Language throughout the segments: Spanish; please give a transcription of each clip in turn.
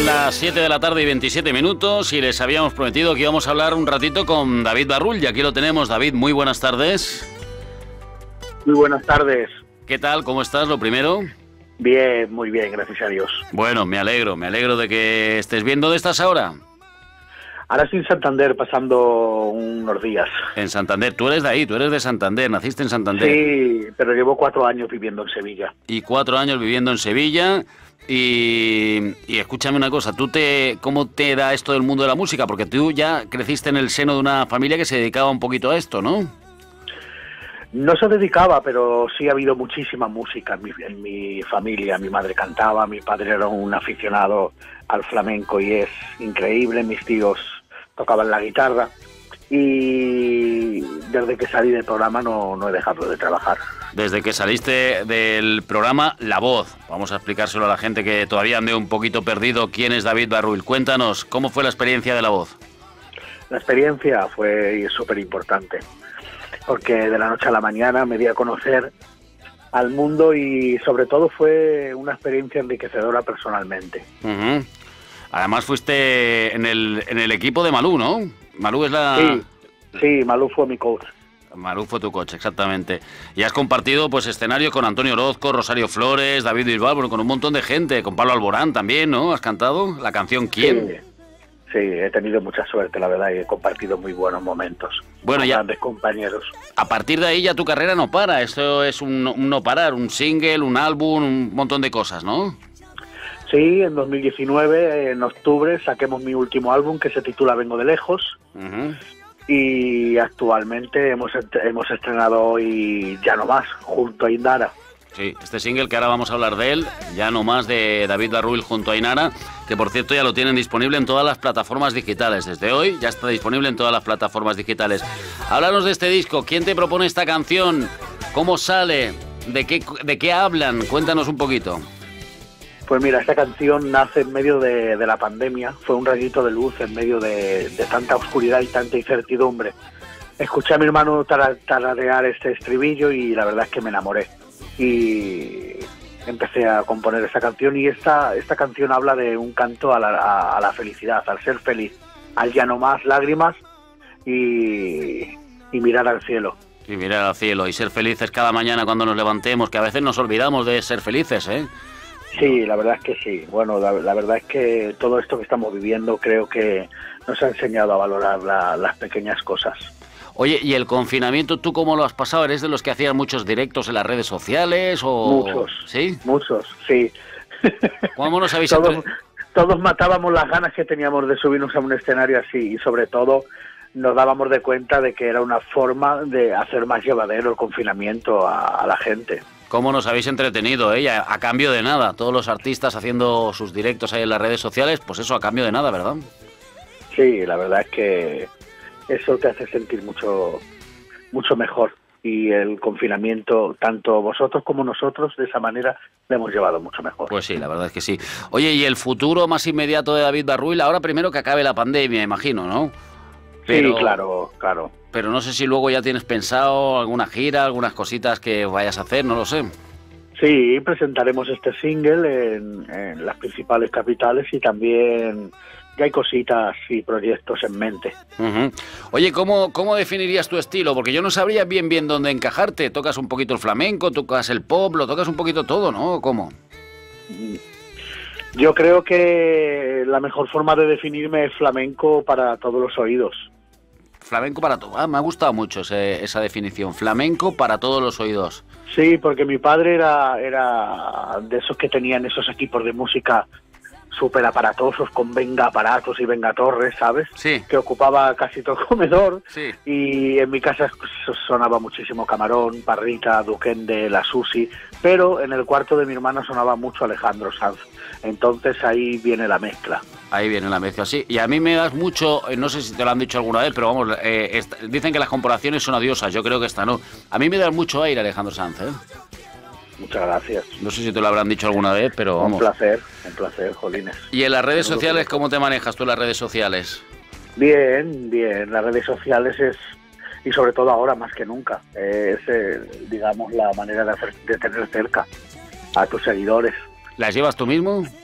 Son las 7 de la tarde y 27 minutos y les habíamos prometido que íbamos a hablar un ratito con David Barrull y aquí lo tenemos. David, muy buenas tardes. Muy buenas tardes. ¿Qué tal? ¿Cómo estás? Lo primero. Bien, muy bien, gracias a Dios. Bueno, me alegro de que estés bien. ¿Dónde estás ahora? Ahora estoy en Santander pasando unos días. En Santander. Tú eres de ahí, tú eres de Santander, naciste en Santander. Sí, pero llevo 4 años viviendo en Sevilla. Y 4 años viviendo en Sevilla. Y escúchame una cosa, ¿cómo te da esto del mundo de la música? Porque tú ya creciste en el seno de una familia que se dedicaba un poquito a esto, ¿no? No se dedicaba, pero sí ha habido muchísima música en mi familia. Mi madre cantaba, mi padre era un aficionado al flamenco y es increíble. Mis tíos tocaban la guitarra y desde que salí del programa no he dejado de trabajar. Desde que saliste del programa La Voz, vamos a explicárselo a la gente que todavía ande un poquito perdido. ¿Quién es David Barrull? Cuéntanos, ¿cómo fue la experiencia de La Voz? La experiencia fue súper importante, porque de la noche a la mañana me di a conocer al mundo y sobre todo fue una experiencia enriquecedora personalmente. Uh-huh. Además fuiste en el equipo de Malú, ¿no? Malú es la... Sí, Malú fue mi coach. Malú fue tu coche, exactamente. Y has compartido pues escenario con Antonio Orozco, Rosario Flores, David Bisbal, bueno, con un montón de gente, con Pablo Alborán también, ¿no? ¿Has cantado la canción ¿Quién? Sí, he tenido mucha suerte, la verdad, y he compartido muy buenos momentos con grandes compañeros. A partir de ahí ya tu carrera no para, esto es un no parar, un single, un álbum, un montón de cosas, ¿no? Sí, en 2019, en octubre, saquemos mi último álbum que se titula Vengo de Lejos. Uh-huh. Y actualmente hemos estrenado hoy Ya no más, junto a Ainara. Sí, este single que ahora vamos a hablar de él, Ya no más, de David Barrull junto a Ainara, que por cierto ya lo tienen disponible en todas las plataformas digitales. Desde hoy ya está disponible en todas las plataformas digitales. Háblanos de este disco, ¿quién te propone esta canción? ¿Cómo sale? ¿De qué hablan? Cuéntanos un poquito. Pues mira, esta canción nace en medio de la pandemia, fue un rayito de luz en medio de tanta oscuridad y tanta incertidumbre. Escuché a mi hermano tararear este estribillo y la verdad es que me enamoré. Y empecé a componer esta canción y esta canción habla de un canto a la felicidad, al ser feliz, al ya no más, lágrimas y mirar al cielo. Y mirar al cielo y ser felices cada mañana cuando nos levantemos, que a veces nos olvidamos de ser felices, ¿eh? Sí, la verdad es que sí. Bueno, la verdad es que todo esto que estamos viviendo creo que nos ha enseñado a valorar las pequeñas cosas. Oye, ¿y el confinamiento tú cómo lo has pasado? ¿Eres de los que hacían muchos directos en las redes sociales o...? Muchos. ¿Sí? Muchos, sí. ¿Cómo nos habéis todos matábamos las ganas que teníamos de subirnos a un escenario así y sobre todo nos dábamos de cuenta de que era una forma de hacer más llevadero el confinamiento a la gente. ¿Cómo nos habéis entretenido, eh? A cambio de nada. Todos los artistas haciendo sus directos ahí en las redes sociales, pues eso, a cambio de nada, ¿verdad? Sí, la verdad es que eso te hace sentir mucho mejor. Y el confinamiento, tanto vosotros como nosotros, de esa manera, lo hemos llevado mucho mejor. Pues sí, la verdad es que sí. Oye, ¿y el futuro más inmediato de David Barrull? Ahora primero que acabe la pandemia, imagino, ¿no? Sí, claro. Pero no sé si luego ya tienes pensado alguna gira, algunas cositas que vayas a hacer, no lo sé. Sí, presentaremos este single en las principales capitales y también ya hay cositas y proyectos en mente. Uh-huh. Oye, ¿cómo definirías tu estilo? Porque yo no sabría bien dónde encajarte. ¿Tocas un poquito el flamenco, tocas el pop, lo tocas un poquito todo, ¿no? ¿Cómo? Yo creo que la mejor forma de definirme es flamenco para todos los oídos. Flamenco para todo. Ah, me ha gustado mucho esa definición. Flamenco para todos los oídos. Sí, porque mi padre era de esos que tenían esos equipos de música súper aparatosos, con venga aparatos y venga torres, ¿sabes? Sí. Que ocupaba casi todo el comedor. Sí. Y en mi casa sonaba muchísimo Camarón, Parrita, Duquende, La Susi, pero en el cuarto de mi hermana sonaba mucho Alejandro Sanz. Entonces ahí viene la mezcla. Ahí viene la mezcla, sí. Y a mí me das mucho, no sé si te lo han dicho alguna vez, pero vamos, dicen que las comparaciones son odiosas, yo creo que esta no. A mí me da mucho aire Alejandro Sanz, ¿eh? Muchas gracias. No sé si te lo habrán dicho alguna vez, pero vamos. Un placer, jolines. ¿Y en las redes sociales cómo te manejas tú en las redes sociales? Bien. Las redes sociales y sobre todo ahora más que nunca, es, digamos, la manera de tener cerca a tus seguidores. ¿Las llevas tú mismo?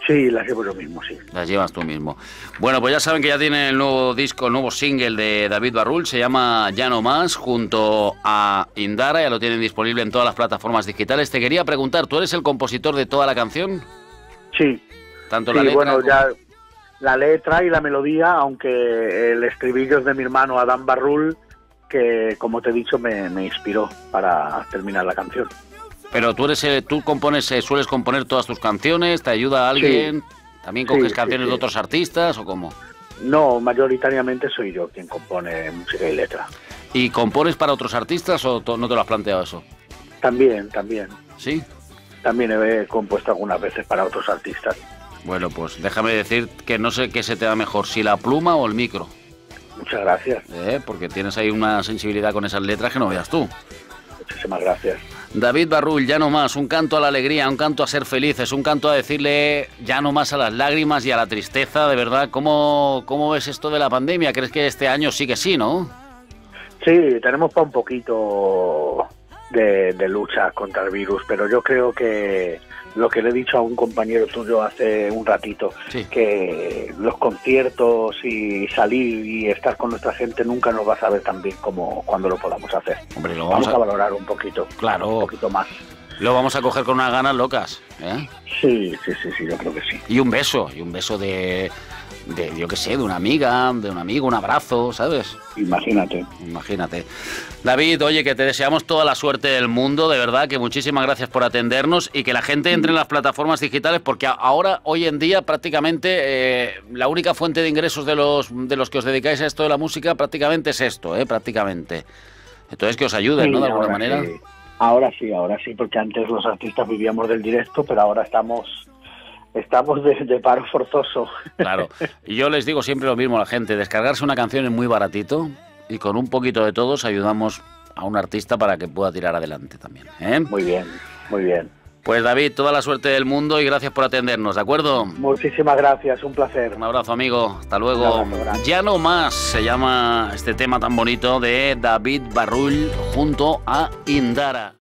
Sí, las llevo yo mismo, sí. Las llevas tú mismo. Bueno, pues ya saben que ya tienen el nuevo disco, el nuevo single de David Barrul, se llama Ya no más, junto a Indara, ya lo tienen disponible en todas las plataformas digitales. Te quería preguntar, ¿tú eres el compositor de toda la canción? Sí. Tanto sí, la letra bueno, como... ya la letra y la melodía, aunque el estribillo es de mi hermano Adán Barrul, que como te he dicho me inspiró para terminar la canción. Pero tú compones, sueles componer todas tus canciones, ¿te ayuda alguien? Sí. ¿También coges Sí, canciones sí. de otros artistas o cómo? No, mayoritariamente soy yo quien compone música y letra. ¿Y compones para otros artistas o no te lo has planteado eso? También. ¿Sí? También he compuesto algunas veces para otros artistas. Bueno, pues déjame decir que no sé qué se te da mejor, si la pluma o el micro. Muchas gracias. Porque tienes ahí una sensibilidad con esas letras que no veas tú. Muchísimas gracias. David Barrul, ya no más, un canto a la alegría, un canto a ser felices, un canto a decirle ya no más a las lágrimas y a la tristeza, de verdad. ¿Cómo ves esto de la pandemia? ¿Crees que este año sí que sí, no? Sí, tenemos para un poquito de lucha contra el virus, pero yo creo que lo que le he dicho a un compañero tuyo hace un ratito, sí, que los conciertos y salir y estar con nuestra gente nunca nos va a saber tan bien como cuando lo podamos hacer. Hombre, lo vamos a valorar un poquito, claro, un poquito más. Lo vamos a coger con unas ganas locas, ¿eh? Sí, yo creo que sí. Y un beso de yo qué sé, de una amiga, de un amigo, un abrazo, ¿sabes? Imagínate. David, oye, que te deseamos toda la suerte del mundo, de verdad, que muchísimas gracias por atendernos y que la gente entre en las plataformas digitales, porque ahora, hoy en día, prácticamente la única fuente de ingresos de los que os dedicáis a esto de la música prácticamente es esto, prácticamente. Entonces que os ayuden, sí, ¿no? De alguna manera. Sí. Ahora sí, porque antes los artistas vivíamos del directo, pero ahora estamos de paro forzoso. Claro, y yo les digo siempre lo mismo a la gente, descargarse una canción es muy baratito y con un poquito de todos ayudamos a un artista para que pueda tirar adelante también, ¿eh? Muy bien. Pues David, toda la suerte del mundo y gracias por atendernos, ¿de acuerdo? Muchísimas gracias, un placer. Un abrazo, amigo, hasta luego. Ya no más se llama este tema tan bonito de David Barrul junto a Indara.